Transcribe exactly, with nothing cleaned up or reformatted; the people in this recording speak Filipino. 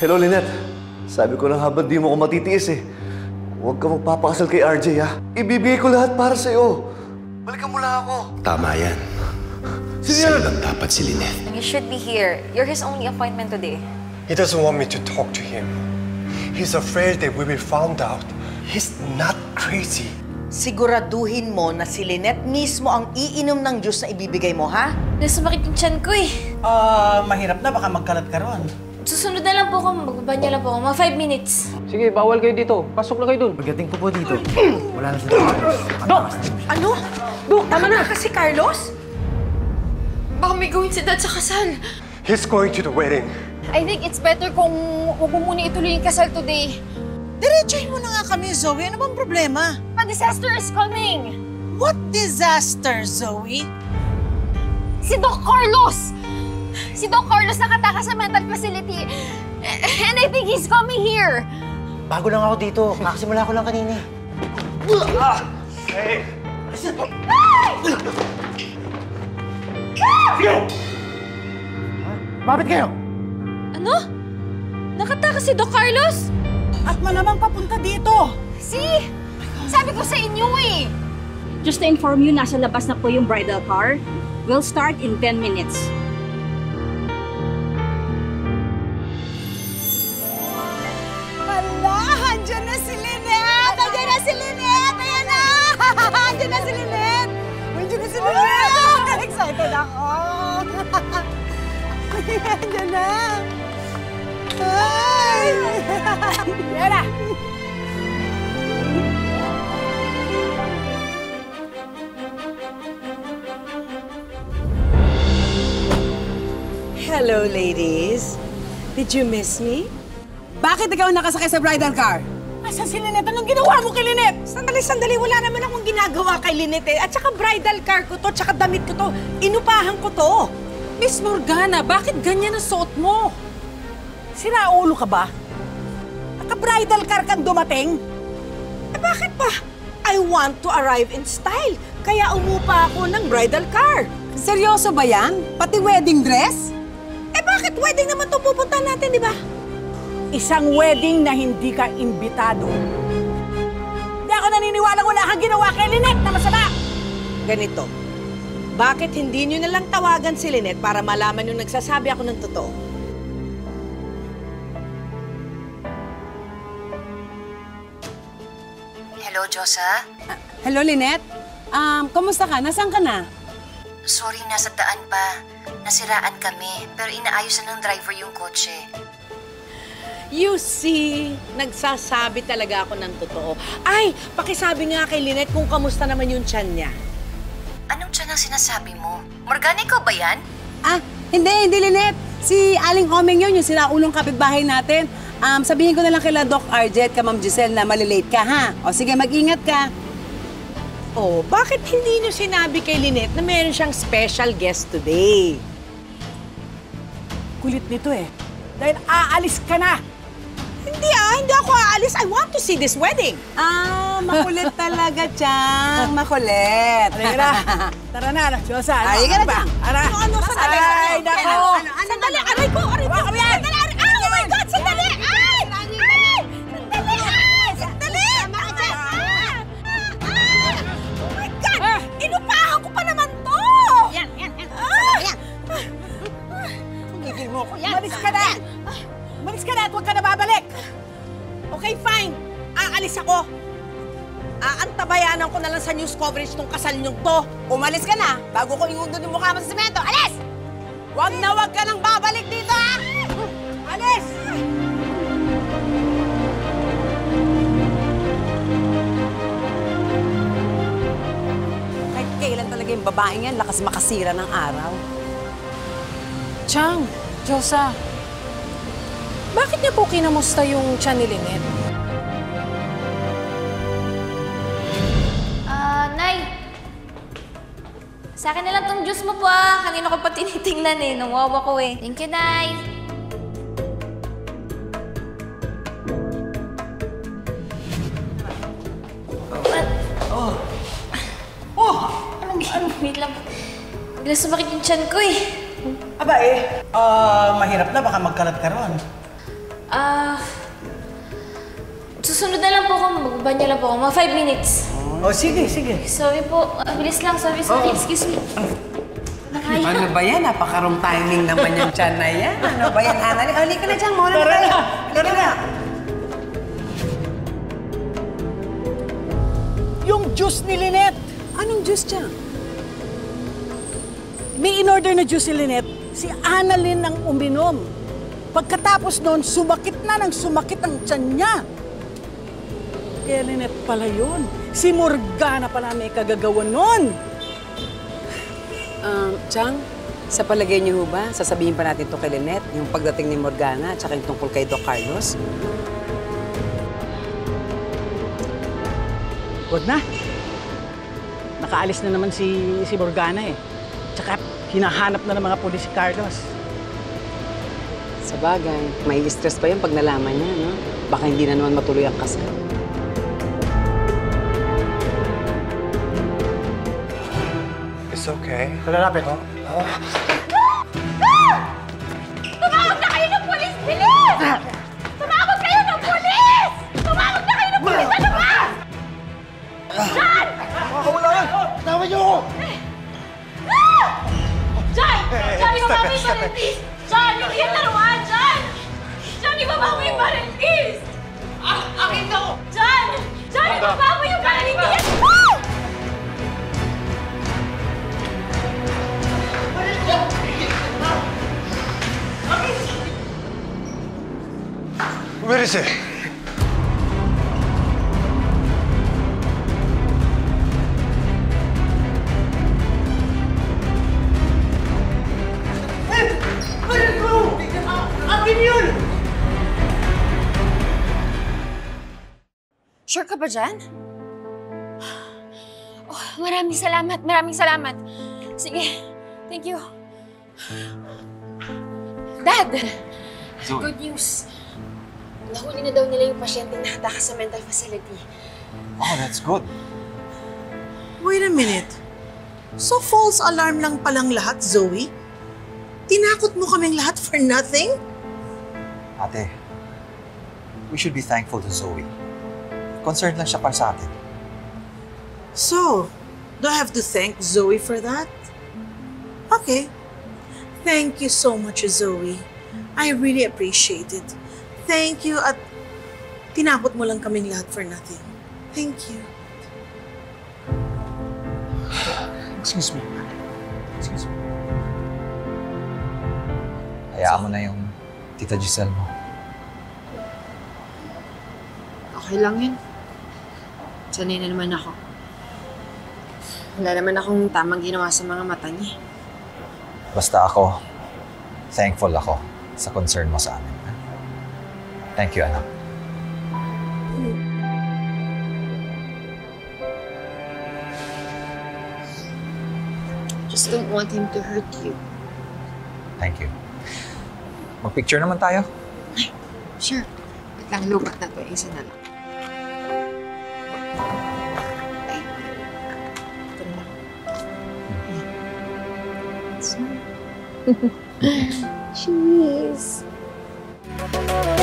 Hello, Lynette. Sabi ko lang habang di mo ko matitiis eh. Huwag ka magpapakasal kay R J, ha? Ibibigay ko lahat para sa'yo. Balikan mo lang ako. Tama yan. Sino Sa'yo lang dapat si Lynette. You should be here. You're his only appointment today. He doesn't want me to talk to him. He's afraid that we will find out. He's not crazy. Siguraduhin mo na si Lynette mismo ang iinom ng juice na ibibigay mo, ha? Nasumakit yung tiyan ko eh. Ah, uh, mahirap na. Baka magkalat ka ron. Susunod na lang po ako. Magbabanya lang po ako. Mga five minutes. Sige, bawal kayo dito. Pasok na kayo dun. Pagdating ko po dito, wala na si Carlos. Dok! Ano? Dok, tama na. Kasi Carlos? Baka may gawin si Dad sa kasal. He's going to the wedding. I think it's better kung huwag mo muna ituloy yung kasal today. Diretsuhin mo na nga kami, Zoe. Ano bang problema? A disaster is coming. What disaster, Zoe? Si Doc Carlos! Si Doc Carlos nakatakas sa mental facility. And I think he's coming here. Bago lang ako dito. Nakasimula ko lang kanina. Ah! Hey! Sige! Bakit kayo? Ano? Nakatakas si Doc Carlos? At malamang papunta dito. See? Sabi ko sa inyo eh. Just to inform you, nasa labas na po yung bridal car. We'll start in ten minutes. Hala! Andiyan na si Lynette! Andiyan na si Lynette! Ayan na! Andiyan na si Lynette! Andiyan na si Lynette! Excited ako! Andiyan na! Ay! Ayan na! Hello, ladies. Did you miss me? Bakit ikaw nakasakay sa bridal car? Asan si Lynette? Anong ginawa mo kay Lynette? Sandali, sandali. Wala naman akong ginagawa kay Lynette eh. At saka bridal car ko to, tsaka damit ko to. Inupahan ko to. Miss Morgana, bakit ganyan ang suot mo? Siraulo ka ba? Naka-bridal car kang dumating? Eh bakit pa? I want to arrive in style. Kaya umupa ako ng bridal car. Seryoso ba yan? Pati wedding dress? Eh bakit wedding naman ito pupunta natin, di ba? Isang wedding na hindi ka imbitado. Hindi ako naniniwalang wala kang ginawa kay Lynette na masama. Ganito, bakit hindi nyo nalang tawagan si Lynette para malaman yung nagsasabi ako ng totoo? Hello, Josa? Uh, hello, Lynette. Um, kumusta ka? Nasaan ka na? Sorry, nasa daan pa. Nasiraan kami, pero inaayos na ng driver yung kotse. You see, nagsasabi talaga ako ng totoo. Ay, pakisabi nga kay Lynette kung kamusta naman yung tiyan niya. Anong tiyan ang sinasabi mo? Morgana, ikaw ba yan? Ah, hindi, hindi, Lynette. Si Aling Omeng yun, yung sinaulong kapitbahay natin. Um, sabihin ko na lang kila Doc R J at ka Ma'am Giselle na malilate ka, ha? O sige, mag-ingat ka. Oh, bakit hindi niyo sinabi kay Lynette na meron siyang special guest today? Kulit nito eh. Dahil aalis ka na. Hindi ah, hindi ako aalis. I want to see this wedding. Ah, makulit talaga, Chang. Makulit. Halika na. Tara na, anak Diyosa. Ano, Halika ano na, ba? Chang. Ara. Ano, ano, sandali. Ay, nako. Ano, ano, ano, Sandali, ano, aray ko, aray ko. Hawakan mo yan. Sandali, aray. Ah, oh my God, sandali. Ay! Ay! Sandali, ay! Sandali! Bakit? Ah! Ah! Oh my God! Inupahan ko pa naman to! Yan, yan, yan. Ah! Yan. Gigil mo ko. Malis ka na! Malis ka na at huwag ka na babalik! Okay, fine. Aalis ako. Aantabayanan ko na lang sa news coverage tong kasal niyong to. Umalis ka na bago ko ingundon yung mukha mo sa semento. Alis! Huwag na huwag ka nang babalik dito, ha? Alis! Kahit kailan talaga yung babaeng yan, lakas makasira ng araw. Chang, Josa, bakit niya po kinamusta yung tiyan ni Lynette? Ah, Nay. Sa akin na lang tong juice mo po ah. Kanina ko pa tinitingnan eh. Nawawa ko eh. Thank you, Nay. Oh. Oh! Anong, anong, wait lang. Bigla sumakit yung tiyan ko eh. Aba eh, ah, uh, mahirap na. Baka magkalat ka ron. Ah... susunod na lang po ako. Magbabanyo lang po ako. Mga five minutes. Oh, sige, sige. Sorry po. Ah, bilis lang. Sorry, sorry. Excuse me. Nakaya. Ano ba yan? Napakarong timing naman yung tiyan na yan. Ano ba yan, Ana? Hali ka na dyan, muna Tara na! Tara na! Yung juice ni Lynette! Anong juice dyan? May in-order na juice si Lynette. Si Annalyn ang uminom. Pagkatapos noon, sumakit na ng sumakit ang tiyan niya. Kaya Lynette pala yun. Si Morgana pala may kagagawa nun. Um, Chang, sa palagay niyo ho ba, sasabihin pa natin to kay Lynette, yung pagdating ni Morgana at saka yung tungkol kay Doc Carlos? Huwag na. Nakaalis na naman si, si Morgana eh. Tsaka hinahanap na ng mga pulis si Carlos. Sa bagay, may stress pa yun pag nalaman niya, no? Baka hindi na naman matuloy ang kasal. It's okay. Lalapit. Huh? Tumawag na kayo ng polis! Bilis! Tumawag kayo ng polis! Tumawag na kayo ng polis! Ano ba? John! Makakawala yan! Tama niyo ako! John! John, ibaba mo yung barentis! John, hindi yan laruan! John! John, ibaba mo yung barentis! Ah, akin to! John! John, ibaba mo yung barentis! Where is he? Sure ka ba dyan? Oh, maraming salamat, maraming salamat. Sige, thank you. Dad! Zoe. Good news. Nahuli na daw nila yung pasyente na hatakas sa mental facility. Oh, that's good. Wait a minute. So false alarm lang palang lahat, Zoe? Tinakot mo kaming lahat for nothing? Ate, we should be thankful to Zoe. Concerned lang siya para sa atin. So, do I have to thank Zoe for that? Okay. Thank you so much, Zoe. I really appreciate it. Thank you at tinakot mo lang kaming lahat for nothing. Thank you. Excuse me. Excuse me. Hayaan mo na yung Tita Giselle mo. Okay lang yun. Sanay na naman ako. Wala naman akong tamang ginawa sa mga mata niya. Basta ako, thankful ako sa concern mo sa amin. Thank you, anak. Just don't want him to hurt you. Thank you. Mag-picture naman tayo. Ay, sure. Wait lang, lupat na to. Isa na lang. Ay. Ito na lang. Cheese.